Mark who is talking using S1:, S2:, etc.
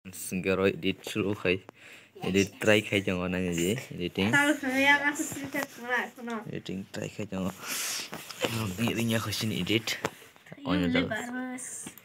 S1: Singgaro edit suruh kai edit try kai jangan nanya je editing editing try kai jangan ngiringnya ke sini edit on